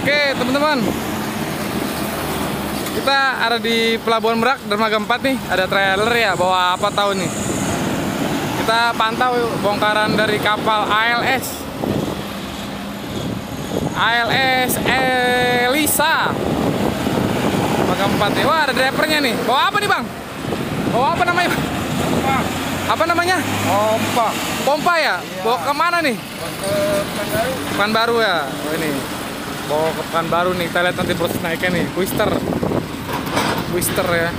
Oke teman-teman, kita ada di Pelabuhan Merak Dermaga 4 nih. Ada trailer ya, bawa apa tahu nih. Kita pantau bongkaran dari kapal ALS Elisa Dermaga 4 nih. Wah, ada drivernya nih. Bawa apa nih bang? Bawa apa namanya? Apa namanya? Pompa. Pompa ya? Iya. Bawa kemana nih? Ke Pekanbaru. Pekanbaru ya? Oh ini bawa ke Pekanbaru nih. Kita lihat nanti proses naiknya nih. Twister ya.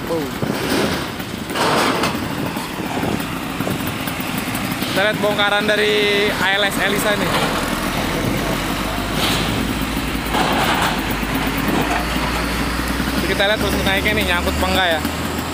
Kita lihat bongkaran dari ALS Elisa nih. Kita lihat proses naiknya nih, nyangkut apa enggak ya.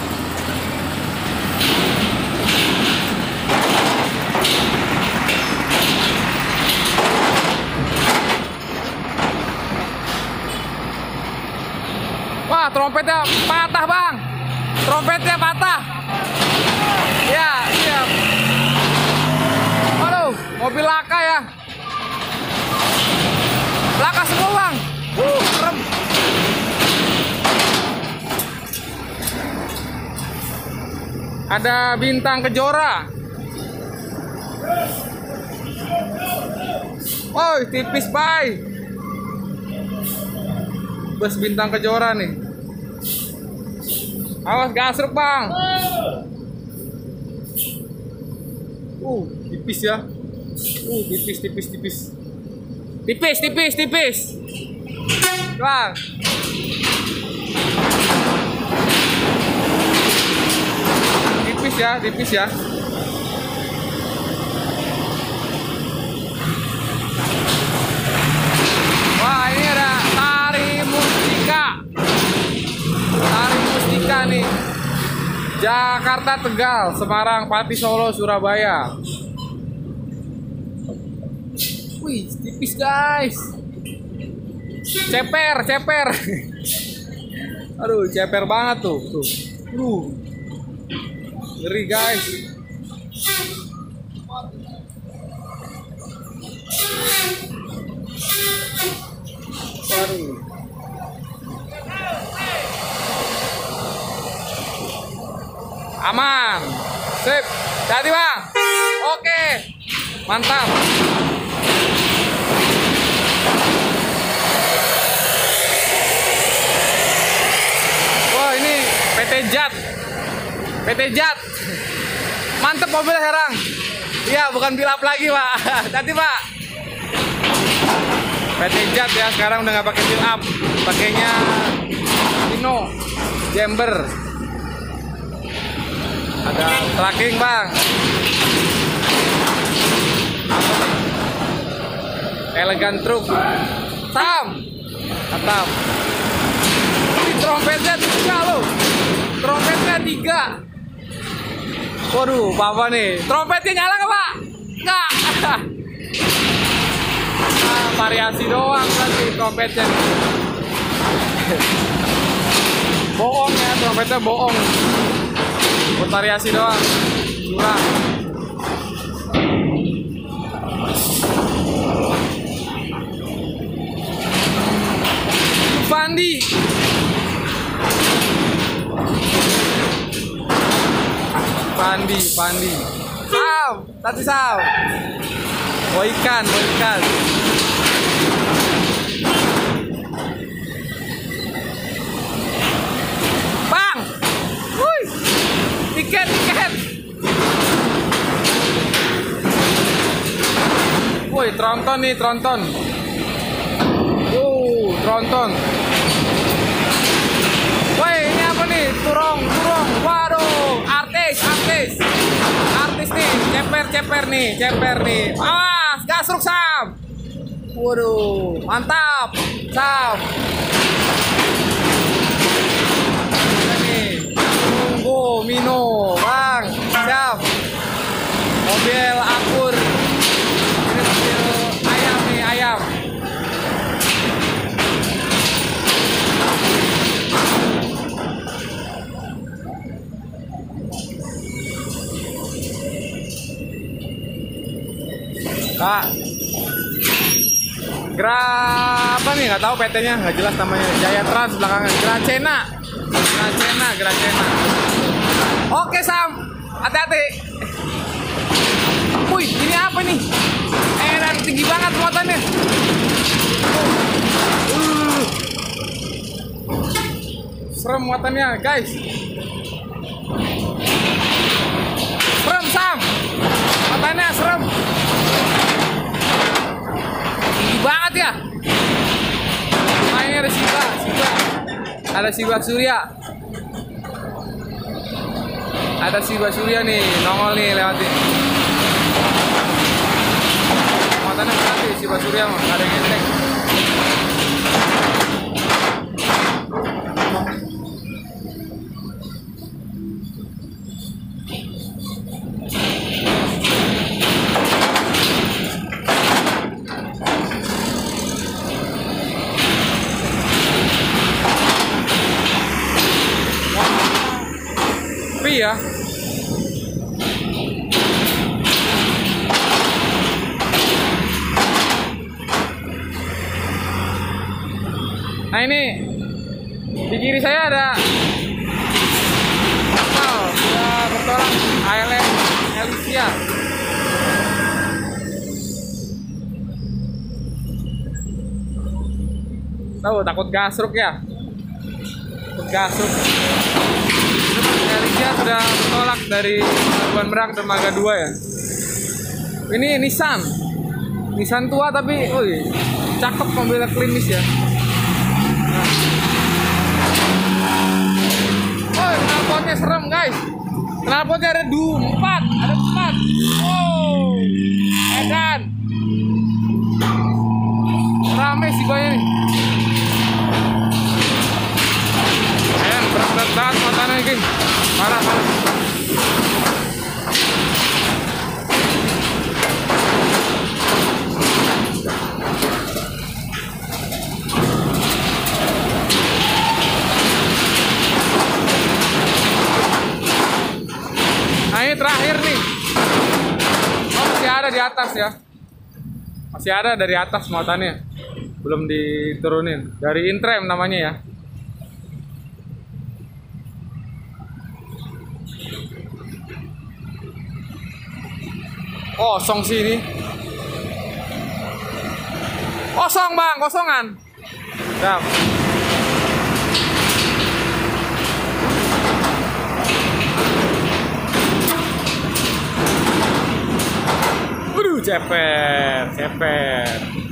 Wah, trompetnya patah bang. Trompetnya patah. Ya, siap. Aduh, mobil laka ya. Laka semua bang. Serem. Ada bintang Kejora. Oh, tipis bay. Bus bintang Kejora nih. Awas gasruk bang. Tipis ya. Tipis. Bang. Tipis ya. Wah, ini ada Tari Mustika nih. Jakarta, Tegal, Semarang, Pati, Solo, Surabaya. Wih, tipis guys. Ceper. Aduh, ceper banget tuh. Ngeri guys. Waduh. Aman. Sip. Jadi bang. Oke. Mantap. Wah, ini PT Jat. Mantep mobil herang. Iya, bukan bilap lagi pak. Tadi pak. PT Jat ya, sekarang udah nggak pakai bilap, pakainya Hino Jember. Ada tracking bang. Elegan truk. Mantap. Ini trompetnya 3 loh. Trompetnya 3. Waduh, apa nih? Trompetnya nyala nggak pak? Nggak. Variasi doang nanti trompetnya. Bohong ya, trompetnya bohong. Buat variasi doang. Curang. Pandi. Tadi Sam. Oh ikan. Bang. Wuih. Tiket. Woi, tronton. Tronton. Woi, ini apa nih? Turong. Waduh, artis nih, ceper nih. Awas, gasruk Sam. Waduh, mantap, Sam. Ini, tunggu, Mino, bang, siap. Mobil akur. Ini mobil ayam. Kak, apa nih nggak tahu PT-nya, nggak jelas namanya. Jaya Trans belakangan. Gracena. Oke Sam, hati-hati. Wih, ini apa nih? Dan tinggi banget muatannya. Serem muatannya guys. Serem Sam, muatannya serem. Tinggi banget ya. Mainnya ada Siba. Ada Siba Surya. Ada Siba Surya nih, nongol nih lewatin. Muatannya berat sih Siba Surya mah, nggak ada yang enteng. Tapi ya nah ini di kiri saya ada sudah bertolak ALM Elysia. Tahu takut gasruk ya, takut gasruk. Elysia sudah bertolak dari Pelabuhan Merak Dermaga 2 ya. Ini Nissan tua tapi cakep, mobilnya klinis ya. Knalpotnya serem guys. Knalpotnya ada 4. Oh, edan. Rame sih banyak nih. Berat banget motornya ini. Parah. Nah ini terakhir nih. Oh masih ada di atas ya. Masih ada dari atas muatannya. Belum diturunin. Dari Intrem namanya ya. Kosong sih ini. Kosong bang, kosongan. Siap. Waduh, ceper.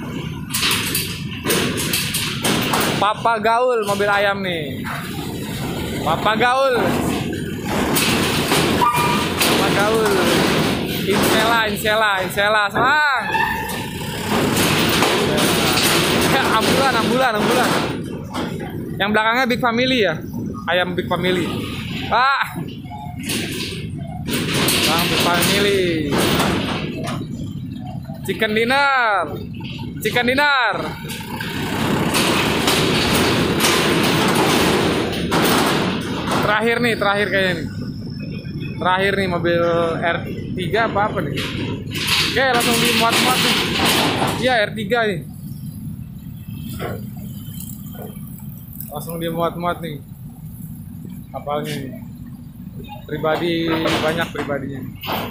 Papa Gaul mobil ayam nih. Papa Gaul. Insela, selang. Ambulan. Yang belakangnya Big Family ya, ayam Big Family. Bang Big Family. Chicken dinner. Terakhir kayaknya nih. Terakhir nih mobil R3 apa nih? Oke, langsung dimuat-muat nih. Iya, R3 nih. Langsung dimuat-muat nih. Kapalnya nih. Pribadi, banyak pribadinya.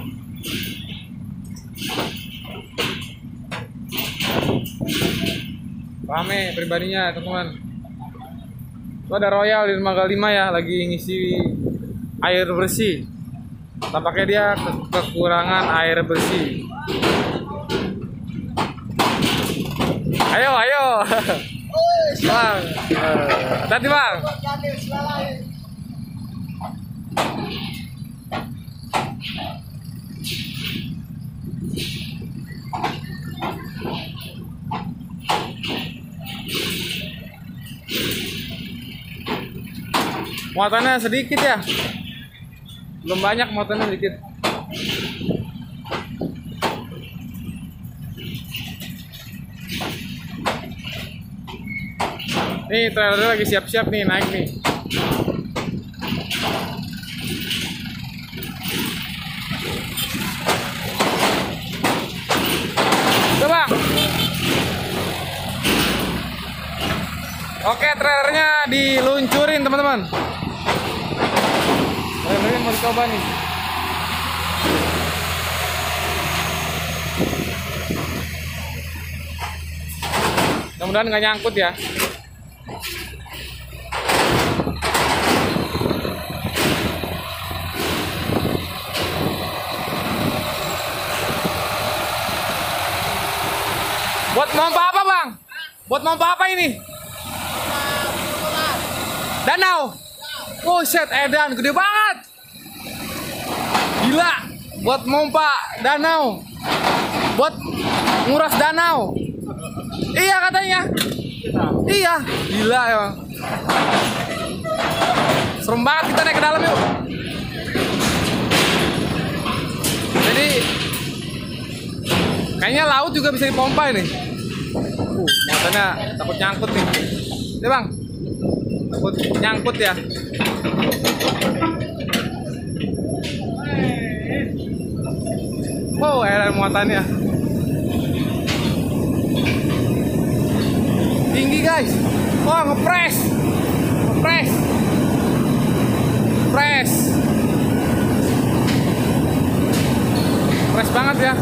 Rame pribadinya, teman-teman. Itu ada Royal di Dermaga 5 ya, lagi ngisi air bersih. Tampaknya dia kekurangan air bersih. Ayo. Bang. Hati bang. Muatannya sedikit ya. Belum banyak, muatannya sedikit. Nih trailer lagi siap-siap nih naik nih. Tuh bang. Oke, trailernya diluncurin teman-teman. Trailernya mau dicoba nih. Mudah-mudahan nggak nyangkut ya. Buat pompa apa bang? Buat pompa apa ini? Danau. Oh shit, edan gede banget. Gila. Buat pompa danau. Buat nguras danau. Iya katanya. Iya, gila ya bang. Serem banget, kita naik ke dalam yuk. Jadi kayaknya laut juga bisa dipompa ini. Makanya takut nyangkut nih. Ini bang, takut nyangkut ya. Wow, air muatannya tinggi guys. Wah, ngepres banget ya.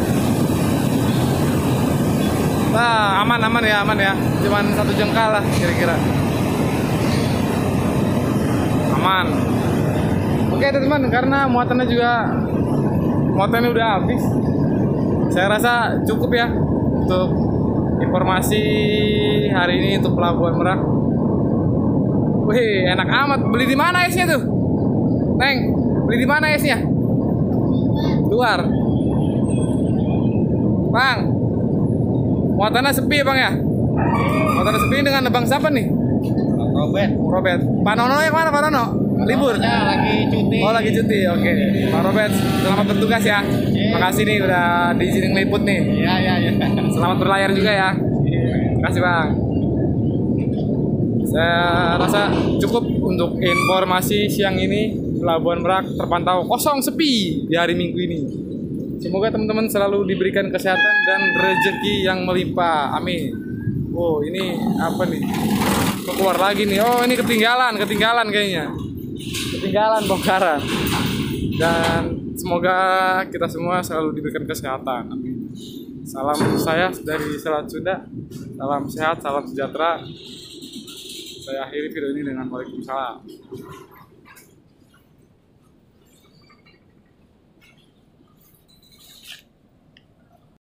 Nah, aman ya. Cuman 1 jengkal lah kira-kira. Aman. Oke teman-teman, karena muatannya udah habis. Saya rasa cukup ya untuk informasi hari ini untuk Pelabuhan Merak. Wih, enak amat. Beli di mana esnya tuh? Neng, beli di mana esnya? Luar. Bang, muatannya sepi bang ya? Muatannya sepi dengan abang siapa nih? Robert. Pak Nono yang mana Pak Nono? Libur? Lagi cuti. Oh lagi cuti, oke. Pak Robert, selamat bertugas ya. Makasih nih udah diizinin ngeliput nih. Iya. Selamat berlayar juga ya. Makasih bang. Saya rasa cukup untuk informasi siang ini. Pelabuhan Merak terpantau kosong sepi di hari Minggu ini. Semoga teman-teman selalu diberikan kesehatan dan rezeki yang melimpah. Amin. Oh ini apa nih? Kok keluar lagi nih? Oh ini ketinggalan kayaknya. Ketinggalan bongkaran. Dan semoga kita semua selalu diberikan kesehatan. Amin. Salam saya dari Selat Sunda. Salam sehat, salam sejahtera. Saya akhiri video ini dengan waalaikumsalam.